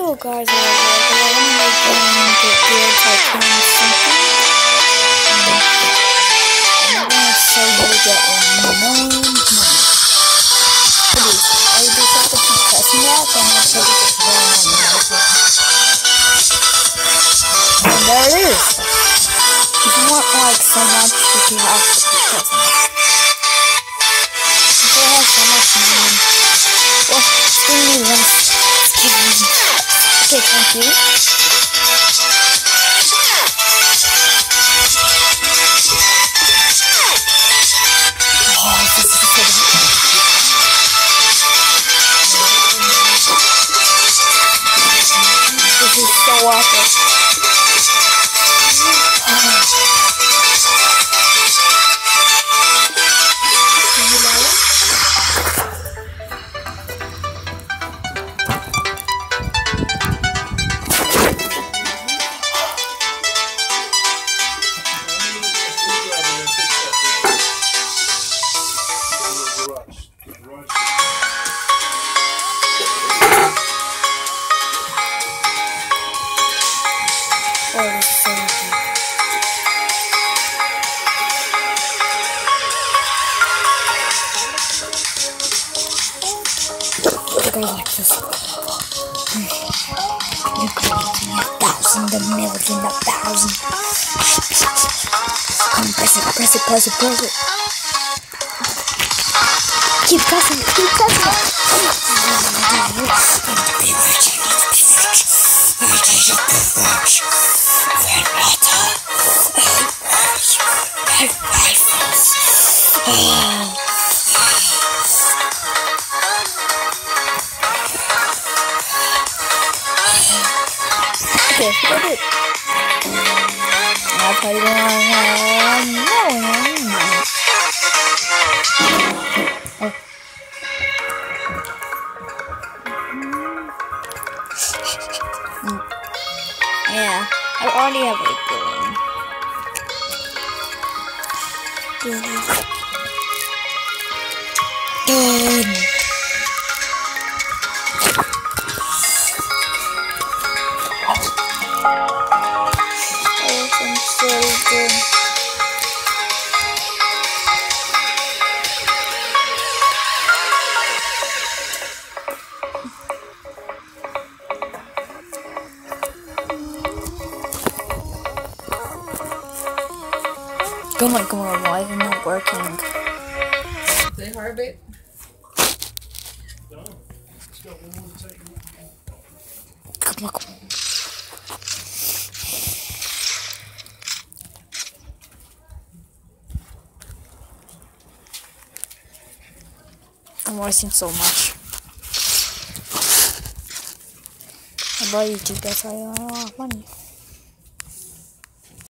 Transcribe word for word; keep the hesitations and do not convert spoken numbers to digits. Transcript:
Hello guys, I'm going to do Tycoon something. I'm going to show you how to get one million money. Please, I just have to keep pressing that, then I'll show you this one million. And there it is. If you want like so much, you have to keep pressing it. If I have so much money, well, it's going to be less. Okay, thank you. Oh, this is so good. This is so awesome. I like this. You create me a thousand, a million, a thousand. Come on, press it, press it, press it, press it. Keep pressing it, keep pressing it. Be rich, be rich, be rich, be rich. Very better. Very rifles. Okay, got it. I'll tell you one. Oh. Yeah, I already have a billion. Done. Come on, come on, why is it not working? Say heartbeat. Come on, come on. I'm wasting so much. I buy YouTube, that's why I don't have money.